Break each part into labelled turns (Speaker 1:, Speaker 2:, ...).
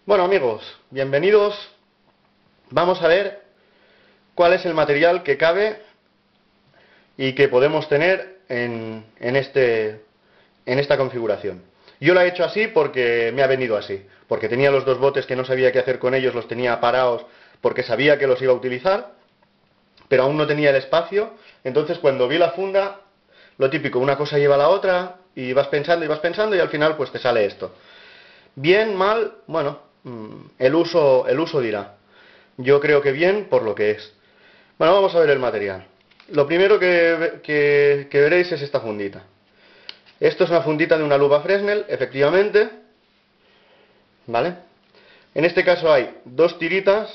Speaker 1: Bueno amigos, bienvenidos. Vamos a ver cuál es el material que cabe y que podemos tener en esta configuración. Yo lo he hecho así porque me ha venido así, porque tenía los dos botes que no sabía qué hacer con ellos, los tenía parados porque sabía que los iba a utilizar, pero aún no tenía el espacio. Entonces cuando vi la funda, lo típico, una cosa lleva a la otra y vas pensando y al final pues te sale esto. Bien, mal, bueno, el uso dirá. Yo creo que bien por lo que es. Bueno, vamos a ver el material. Lo primero que veréis es esta fundita. Esto es una fundita de una lupa Fresnel, efectivamente. ¿Vale? En este caso hay dos tiritas.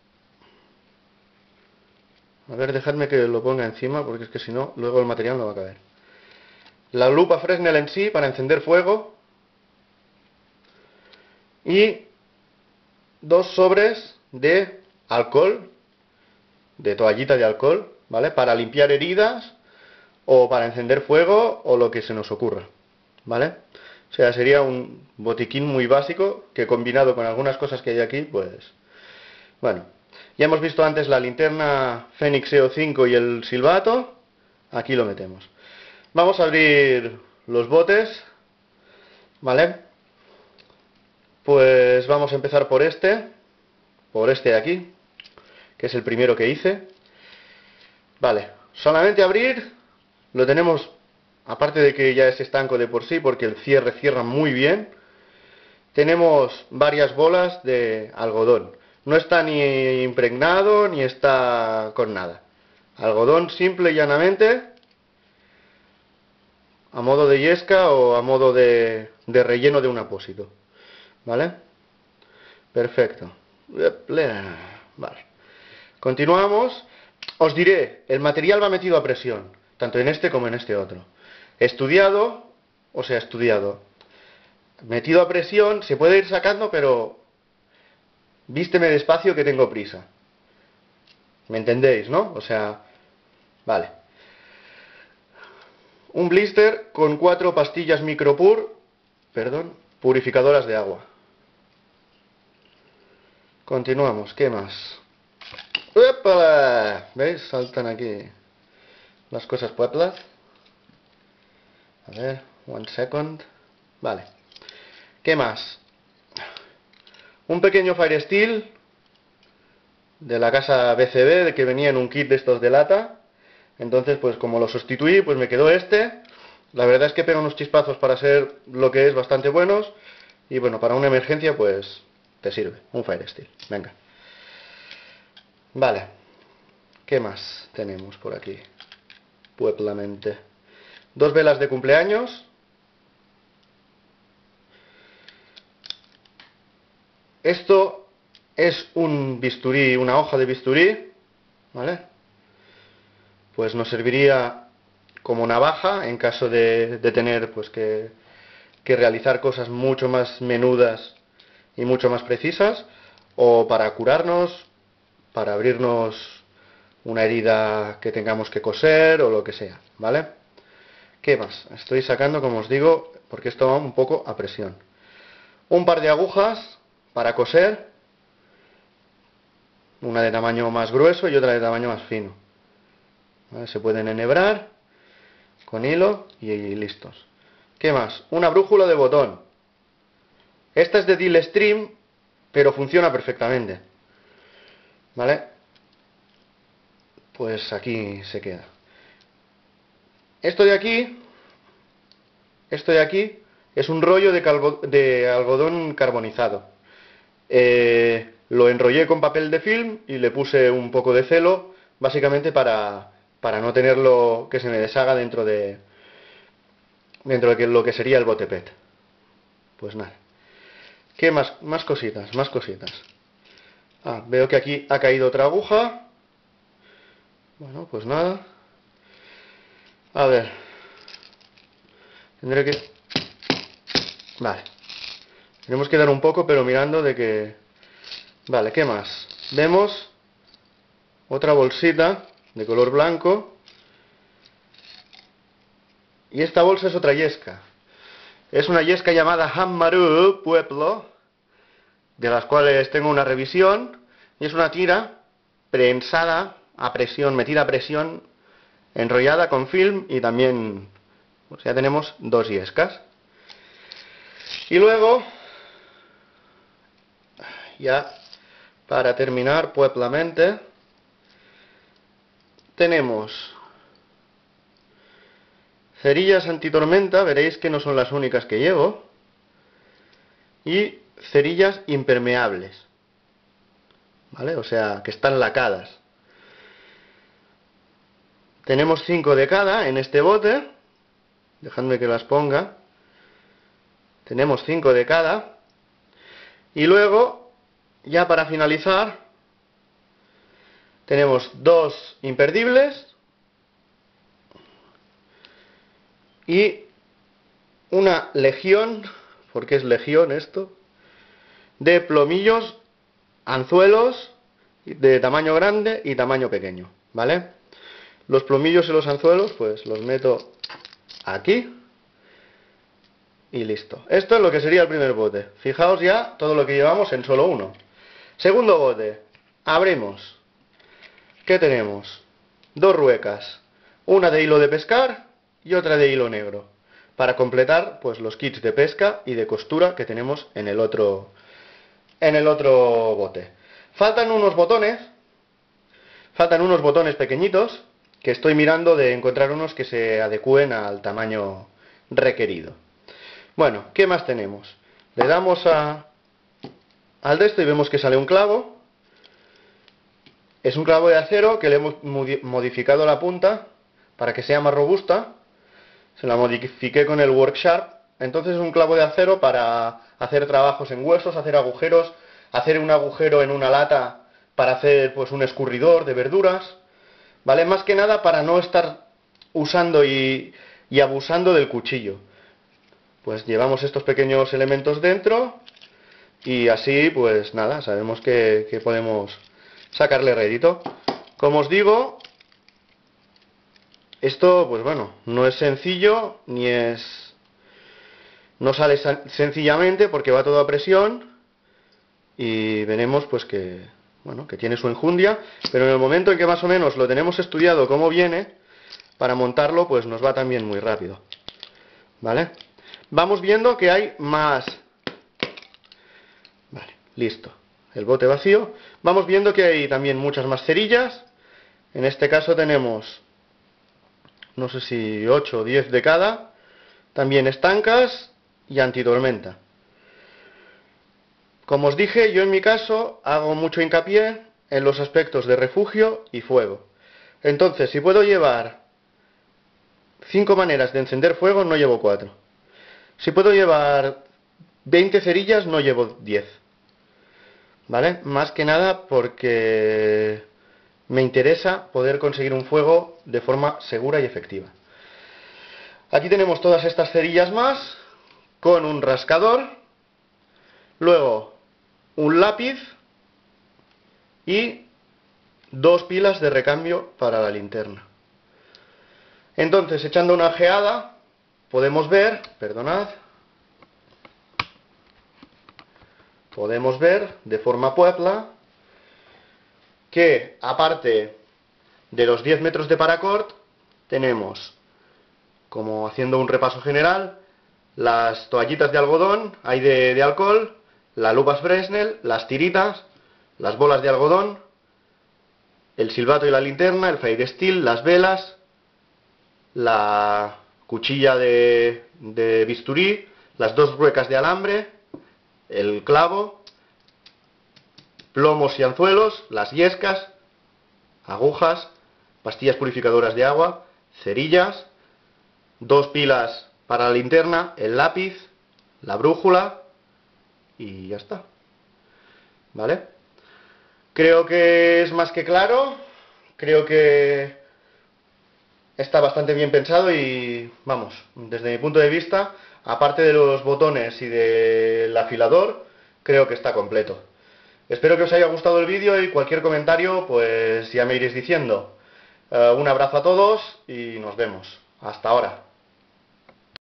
Speaker 1: A ver, dejadme que lo ponga encima, porque es que si no, luego el material no va a caber. La lupa Fresnel en sí, para encender fuego. Y dos sobres de alcohol, de toallita de alcohol, ¿vale? Para limpiar heridas o para encender fuego o lo que se nos ocurra, ¿vale? O sea, sería un botiquín muy básico que combinado con algunas cosas que hay aquí, pues... Bueno, ya hemos visto antes la linterna Fenix EO5 y el silbato. Aquí lo metemos. Vamos a abrir los botes, ¿vale? Pues vamos a empezar por este de aquí, que es el primero que hice. Vale, solamente abrir, lo tenemos, aparte de que ya es estanco de por sí, porque el cierre cierra muy bien, tenemos varias bolas de algodón. No está ni impregnado, ni está con nada. Algodón simple y llanamente, a modo de yesca o a modo de relleno de un apósito. ¿Vale? Perfecto. Vale. Continuamos. Os diré, el material va metido a presión, tanto en este como en este otro. Estudiado, metido a presión, se puede ir sacando, pero vísteme despacio que tengo prisa. ¿Me entendéis, no? O sea, vale. Un blister con 4 pastillas purificadoras de agua. Continuamos, ¿qué más? ¡Épala! ¿Veis? Saltan aquí las cosas pueblas. A ver, one second. Vale. ¿Qué más? Un pequeño Fire Steel de la casa BCB, de que venía en un kit de estos de lata. Entonces, pues como lo sustituí, pues me quedó este. La verdad es que pega unos chispazos para ser lo que es bastante buenos. Y bueno, para una emergencia, pues te sirve. Un Fire Steel. Venga. Vale. ¿Qué más tenemos por aquí? Pueblamente. 2 velas de cumpleaños. Esto es un bisturí, una hoja de bisturí, ¿vale? Pues nos serviría como navaja en caso de tener pues que realizar cosas mucho más menudas y mucho más precisas, o para curarnos, para abrirnos una herida que tengamos que coser o lo que sea, ¿vale? ¿Qué más? Estoy sacando, como os digo, porque esto va un poco a presión. Un par de agujas para coser, una de tamaño más grueso y otra de tamaño más fino. ¿Vale? Se pueden enhebrar con hilo y listos. ¿Qué más? Una brújula de botón. Esta es de Deal Stream, pero funciona perfectamente. ¿Vale? Pues aquí se queda. Esto de aquí es un rollo de algodón carbonizado. Lo enrollé con papel de film y le puse un poco de celo, básicamente para no tenerlo que se me deshaga dentro de lo que sería el bote PET. Pues nada. ¿Qué más? Más cositas, más cositas. Ah, veo que aquí ha caído otra aguja. Bueno, pues nada. A ver. Tendré que... Vale. Tenemos que dar un poco, pero mirando de que... Vale, ¿qué más? Vemos otra bolsita de color blanco. Y esta bolsa es otra yesca. Es una yesca llamada Hammaru Pueblo. de las cuales tengo una revisión, y es una tira prensada a presión, metida a presión, enrollada con film, y también pues ya tenemos 2 yescas. Y luego, ya para terminar pueblamente, tenemos cerillas antitormenta, veréis que no son las únicas que llevo, y cerillas impermeables, ¿vale? O sea, que están lacadas. Tenemos 5 de cada en este bote, dejadme que las ponga. Tenemos 5 de cada, y luego, ya para finalizar, tenemos 2 imperdibles y una legión, porque es legión esto, de plomillos, anzuelos de tamaño grande y tamaño pequeño, ¿vale? Los plomillos y los anzuelos pues los meto aquí y listo. Esto es lo que sería el primer bote. Fijaos ya todo lo que llevamos en solo uno. Segundo bote, abrimos. ¿Qué tenemos? 2 ruecas, una de hilo de pescar y otra de hilo negro, para completar pues los kits de pesca y de costura que tenemos en el otro bote. Faltan unos botones pequeñitos, que estoy mirando de encontrar unos que se adecúen al tamaño requerido. Bueno, ¿qué más tenemos? Le damos al de esto y vemos que sale un clavo. Es un clavo de acero que le hemos modificado la punta para que sea más robusta. Se la modifiqué con el Worksharp. Entonces es un clavo de acero para hacer trabajos en huesos, hacer agujeros, hacer un agujero en una lata para hacer pues un escurridor de verduras, ¿vale? Más que nada para no estar usando y abusando del cuchillo. Pues llevamos estos pequeños elementos dentro y así pues nada, sabemos que podemos sacarle rédito. Como os digo, esto pues bueno, no es sencillo no sale sencillamente porque va todo a presión y veremos pues que bueno, que tiene su enjundia, pero en el momento en que más o menos lo tenemos estudiado cómo viene, para montarlo pues nos va también muy rápido, ¿vale? Vamos viendo que hay más. Vale, listo. El bote vacío. Vamos viendo que hay también muchas más cerillas. En este caso tenemos, no sé si 8 o 10 de cada. También estancas y antitormenta. Como os dije, yo en mi caso hago mucho hincapié en los aspectos de refugio y fuego. Entonces, si puedo llevar 5 maneras de encender fuego, no llevo 4. Si puedo llevar 20 cerillas, no llevo 10. ¿Vale? Más que nada porque me interesa poder conseguir un fuego de forma segura y efectiva. Aquí tenemos todas estas cerillas más, con un rascador, luego un lápiz y 2 pilas de recambio para la linterna. Entonces, echando una ojeada, podemos ver, podemos ver de forma puebla que aparte de los 10 metros de paracord tenemos, como haciendo un repaso general, las toallitas de algodón, hay de alcohol, la lupas Fresnel, las tiritas, las bolas de algodón, el silbato y la linterna, el fire steel, las velas, la cuchilla de bisturí, las 2 ruecas de alambre, el clavo, plomos y anzuelos, las yescas, agujas, pastillas purificadoras de agua, cerillas, 2 pilas para la linterna, el lápiz, la brújula y ya está. ¿Vale? Creo que es más que claro, creo que está bastante bien pensado y, vamos, desde mi punto de vista, aparte de los botones y del afilador, creo que está completo. Espero que os haya gustado el vídeo y cualquier comentario, pues ya me iréis diciendo. Un abrazo a todos y nos vemos. Hasta ahora.